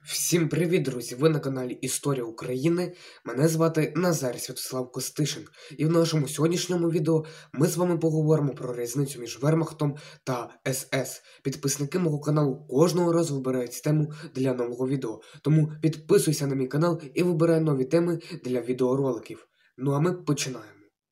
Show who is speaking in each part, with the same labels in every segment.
Speaker 1: Всім привіт, друзі! Ви на каналі Історія України. Мене звати Назар Святослав Костишин. І в нашому сьогоднішньому відео ми з вами поговоримо про різницю між Вермахтом та СС. Підписники мого каналу кожного разу вибирають тему для нового відео. Тому підписуйся на мій канал і вибирай нові теми для відеороликів. Ну а ми починаємо.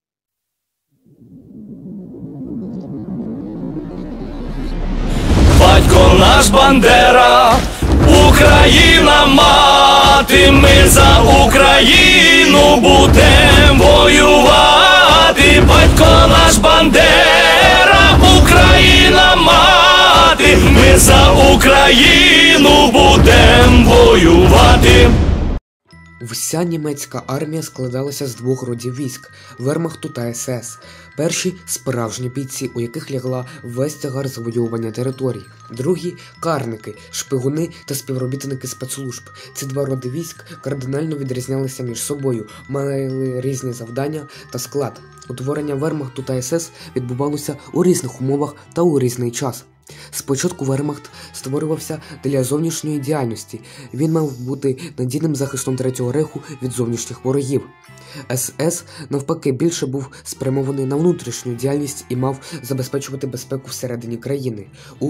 Speaker 2: Батько наш Бандера, Україна мати, ми за Україну будем воювати. Батько наш Бандера, Україна мати, ми за Україну будем воювати.
Speaker 1: Вся німецька армія складалася з двох родів військ – Вермахту та СС. Перші – справжні бійці, у яких лягла весь тягар завоювання територій. Другі – карники, шпигуни та співробітники спецслужб. Ці два роди військ кардинально відрізнялися між собою, мали різні завдання та склад. Утворення Вермахту та СС відбувалося у різних умовах та у різний час. Спочатку Вермахт створювався для зовнішньої діяльності. Він мав бути надійним захистом Третього Рейху від зовнішніх ворогів. СС, навпаки, більше був спрямований на внутрішню діяльність і мав забезпечувати безпеку всередині країни. У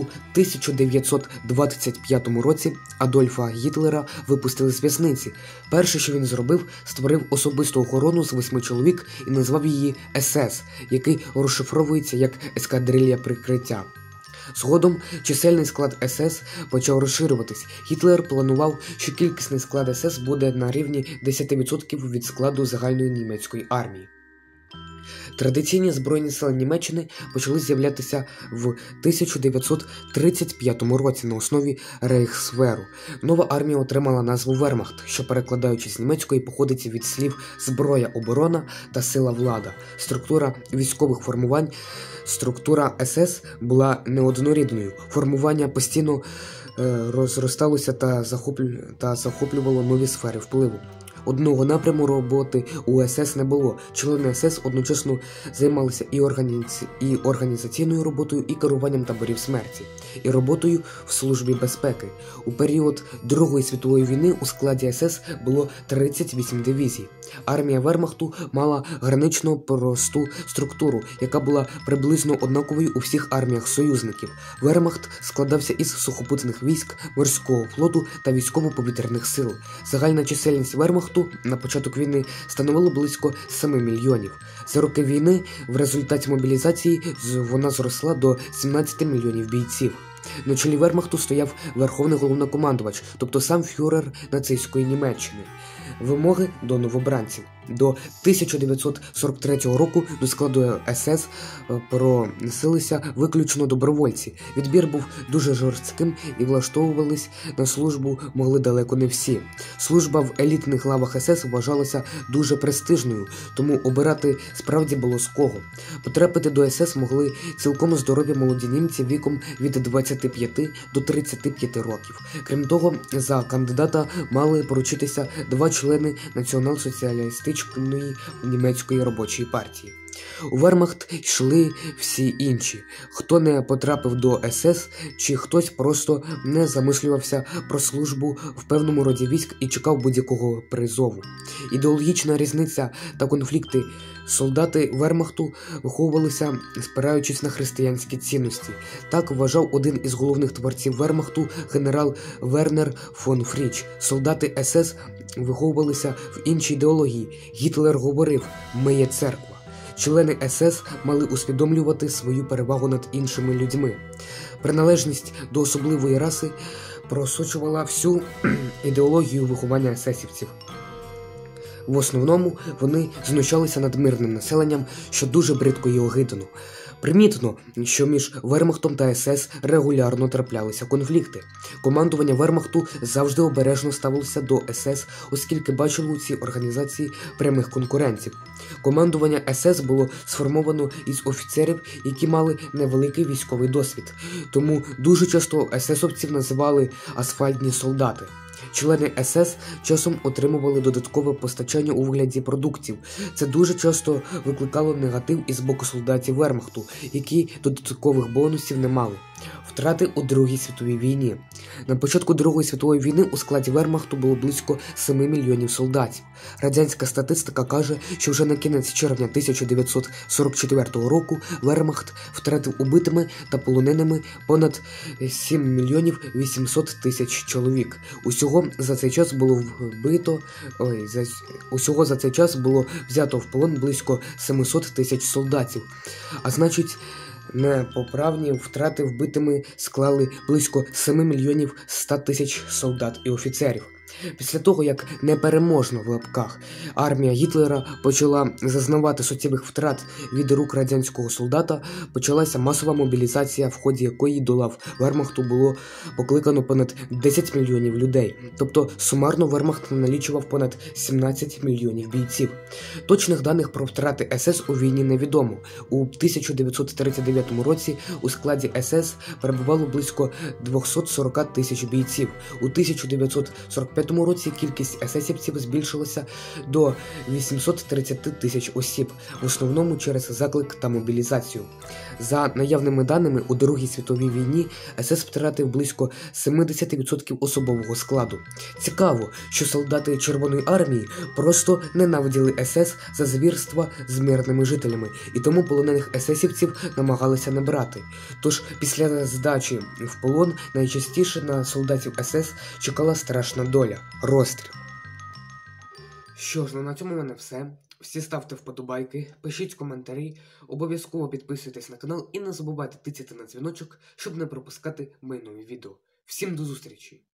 Speaker 1: 1925 році Адольфа Гітлера випустили з в'язниці. Перше, що він зробив, створив особисту охорону з 8 чоловік і назвав її СС, який розшифровується як ескадрилья прикриття. Згодом чисельний склад СС почав розширюватись. Гітлер планував, що кількісний склад СС буде на рівні 10% від складу загальної німецької армії. Традиційні збройні сили Німеччини почали з'являтися в 1935 році на основі Рейхсверу. Нова армія отримала назву Вермахт, що, перекладаючи з німецької, походить від слів «зброя, оборона» та «сила, влада». Структура військових формувань. Структура СС була неоднорідною. Формування постійно розросталося та захоплювало нові сфери впливу. Одного напряму роботи у СС не було. Члени СС одночасно займалися і організаційною роботою, і керуванням таборів смерті, і роботою в службі безпеки. У період Другої світової війни у складі СС було 38 дивізій. Армія Вермахту мала гранично просту структуру, яка була приблизно однаковою у всіх арміях союзників. Вермахт складався із сухопутних військ, морського флоту та військово-повітряних сил. Загальна чисельність Вермахту на початок війни становило близько 7 мільйонів. За роки війни в результаті мобілізації вона зросла до 17 мільйонів бійців. На чолі Вермахту стояв Верховний Головнокомандувач, тобто сам фюрер нацистської Німеччини. Вимоги до новобранців. До 1943 року до складу СС проносилися виключно добровольці. Відбір був дуже жорстким і влаштовувались на службу могли далеко не всі. Служба в елітних лавах СС вважалася дуже престижною, тому обирати справді було з кого. Потрапити до СС могли цілком здорові молоді німці віком від 25 до 35 років. Крім того, за кандидата мали поручитися 2 члени націонал-соціалістичної німецької робочої партії. У Вермахт йшли всі інші, хто не потрапив до СС, чи хтось просто не замислювався про службу в певному роді військ і чекав будь-якого призову. Ідеологічна різниця та конфлікти. Солдати Вермахту виховувалися, спираючись на християнські цінності. Так вважав один із головних творців Вермахту генерал Вернер фон Фріч. Солдати СС виховувалися в іншій ідеології. Гітлер говорив «Ми є церква». Члени СС мали усвідомлювати свою перевагу над іншими людьми. Приналежність до особливої раси просочувала всю ідеологію виховання есесівців. В основному вони знущалися над мирним населенням, що дуже бридко і огидно. Примітно, що між Вермахтом та СС регулярно траплялися конфлікти. Командування Вермахту завжди обережно ставилося до СС, оскільки бачило у цій організації прямих конкурентів. Командування СС було сформовано із офіцерів, які мали невеликий військовий досвід. Тому дуже часто есесовців називали «асфальтні солдати». Члени СС часом отримували додаткове постачання у вигляді продуктів. Це дуже часто викликало негатив із боку солдатів Вермахту, які додаткових бонусів не мали. Втрати у Другій світовій війні. На початку Другої світової війни у складі Вермахту було близько 7 мільйонів солдатів. Радянська статистика каже, що вже на кінець червня 1944 року Вермахт втратив убитими та полоненими понад 7 мільйонів 800 тисяч чоловік. Усього за цей час було взято в полон близько 700 тисяч солдатів. А значить, непоправні втрати вбитими склали близько 7 мільйонів 100 тисяч солдат і офіцерів. Після того, як непереможно в лапках армія Гітлера почала зазнавати суттєвих втрат від рук радянського солдата, почалася масова мобілізація, в ході якої до лав Вермахту було покликано понад 10 мільйонів людей. Тобто сумарно Вермахт налічував понад 17 мільйонів бійців. Точних даних про втрати СС у війні невідомо. У 1939 році у складі СС перебувало близько 240 тисяч бійців. У 1945 році кількість есесівців збільшилася до 830 тисяч осіб, в основному через заклик та мобілізацію. За наявними даними, у Другій світовій війні СС втратив близько 70% особового складу. Цікаво, що солдати Червоної армії просто ненавиділи СС за звірства з мирними жителями, і тому полонених есесівців намагалися не брати. Тож після здачі в полон найчастіше на солдатів СС чекала страшна доля – розстріл. Що ж, на цьому в мене все. Всі ставте вподобайки, пишіть коментарі, обов'язково підписуйтесь на канал і не забувайте тицяти на дзвіночок, щоб не пропускати мої нові відео. Всім до зустрічі!